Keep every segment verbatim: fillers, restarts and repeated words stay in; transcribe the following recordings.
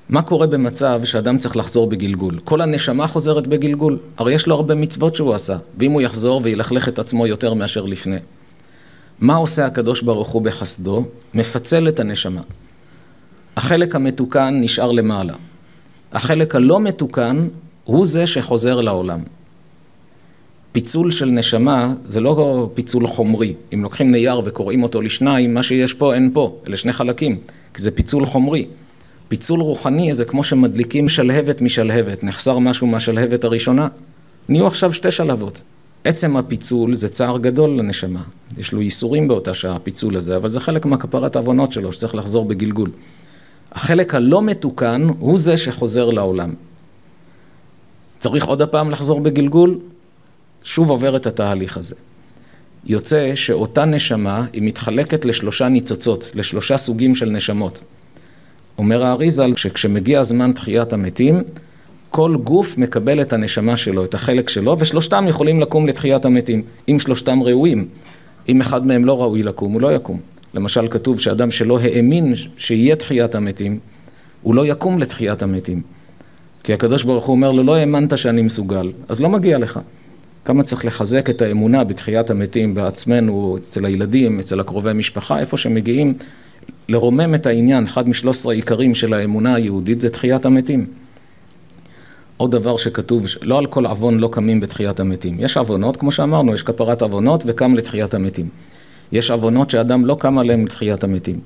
מה קורה במצב שאדם צריך לחזור בגלגול? כל הנשמה חוזרת בגלגול, הרי יש לו הרבה מצוות שהוא עשה, ואם הוא יחזור וילכלך את עצמו יותר מאשר לפני. מה עושה הקדוש ברוך הוא בחסדו? מפצל את הנשמה. החלק המתוקן נשאר למעלה. החלק הלא מתוקן הוא זה שחוזר לעולם. פיצול של נשמה זה לא פיצול חומרי. אם לוקחים נייר וקוראים אותו לשניים, מה שיש פה אין פה, אלה שני חלקים, כי זה פיצול חומרי. פיצול רוחני זה כמו שמדליקים שלהבת משלהבת, נחסר משהו מהשלהבת הראשונה, נהיו עכשיו שתי שלהבות. עצם הפיצול זה צער גדול לנשמה, יש לו ייסורים באותה שעה הפיצול הזה, אבל זה חלק מהכפרת העוונות שלו שצריך לחזור בגלגול. החלק הלא מתוקן הוא זה שחוזר לעולם. צריך עוד הפעם לחזור בגלגול, שוב עובר את התהליך הזה. יוצא שאותה נשמה היא מתחלקת לשלושה ניצוצות, לשלושה סוגים של נשמות. אומר האריזל שכשמגיע הזמן תחיית המתים, כל גוף מקבל את הנשמה שלו, את החלק שלו, ושלושתם יכולים לקום לתחיית המתים, אם שלושתם ראויים. אם אחד מהם לא ראוי לקום, הוא לא יקום. למשל כתוב שאדם שלא האמין שיהיה תחיית המתים, הוא לא יקום לתחיית המתים. כי הקדוש ברוך הוא אומר לו, לא האמנת שאני מסוגל, אז לא מגיע לך. כמה צריך לחזק את האמונה בתחיית המתים בעצמנו, אצל הילדים, אצל הקרובי משפחה, איפה שמגיעים לרומם את העניין, אחד משלוש עשרה עיקרים של האמונה היהודית זה תחיית המתים. עוד דבר שכתוב, לא על כל עוון לא קמים בתחיית המתים. יש עוונות, כמו שאמרנו, יש כפרת עוונות וקם לתחיית המתים. יש עוונות שאדם לא קם עליהם לתחיית המתים.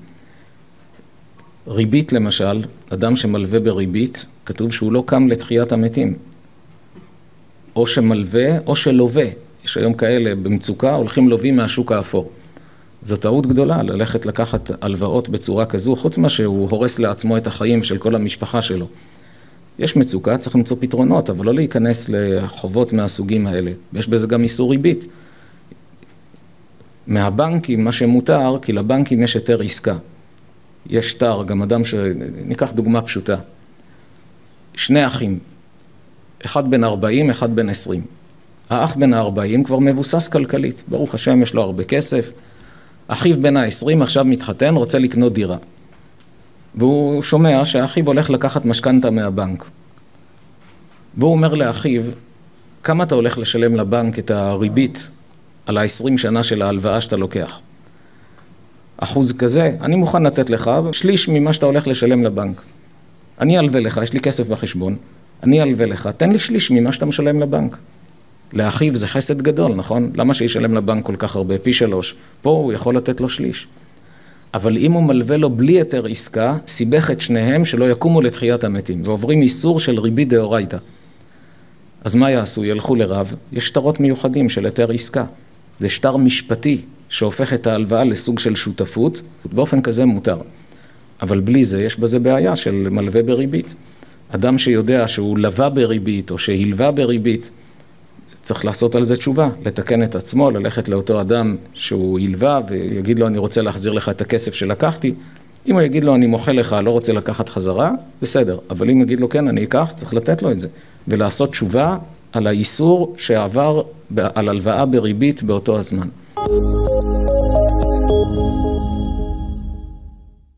ריבית למשל, אדם שמלווה בריבית, כתוב שהוא לא קם לתחיית המתים. או שמלווה או שלווה. יש היום כאלה במצוקה, הולכים לווים מהשוק האפור. זו טעות גדולה, ללכת לקחת הלוואות בצורה כזו, חוץ מה שהוא הורס לעצמו את החיים של כל המשפחה שלו. יש מצוקה, צריך למצוא פתרונות, אבל לא להיכנס לחובות מהסוגים האלה. יש בזה גם איסור ריבית. מהבנקים, מה שמותר, כי לבנקים יש יותר עסקה. יש שטר, גם אדם ש... ניקח דוגמה פשוטה. שני אחים, אחד בן ארבעים, אחד בן עשרים. האח בן ארבעים כבר מבוסס כלכלית. ברוך השם, יש לו הרבה כסף. אחיו בן ה-עשרים עכשיו מתחתן, רוצה לקנות דירה. והוא שומע שהאחיו הולך לקחת משכנתה מהבנק. והוא אומר לאחיו, כמה אתה הולך לשלם לבנק את הריבית על ה-עשרים שנה של ההלוואה שאתה לוקח? אחוז כזה, אני מוכן לתת לך שליש ממה שאתה הולך לשלם לבנק. אני אלווה לך, יש לי כסף בחשבון, אני אלווה לך, תן לי שליש ממה שאתה משלם לבנק. לאחיו זה חסד גדול, נכון? למה שישלם לבנק כל כך הרבה? פי שלוש. פה הוא יכול לתת לו שליש. אבל אם הוא מלווה לו בלי יותר עסקה, סיבך את שניהם שלא יקומו לתחיית המתים, ועוברים איסור של ריבית דאורייתא. אז מה יעשו? ילכו לרב, יש שטרות מיוחדים של יותר עסקה. זה שטר משפטי שהופך את ההלוואה לסוג של שותפות, באופן כזה מותר. אבל בלי זה יש בזה בעיה של מלווה בריבית. אדם שיודע שהוא לווה בריבית או שהלווה בריבית, צריך לעשות על זה תשובה, לתקן את עצמו, ללכת לאותו אדם שהוא ילווה ויגיד לו אני רוצה להחזיר לך את הכסף שלקחתי. אם הוא יגיד לו אני מוחה לך, לא רוצה לקחת חזרה, בסדר. אבל אם יגיד לו כן אני אקח, צריך לתת לו את זה. ולעשות תשובה על האיסור שעבר על הלוואה בריבית באותו הזמן.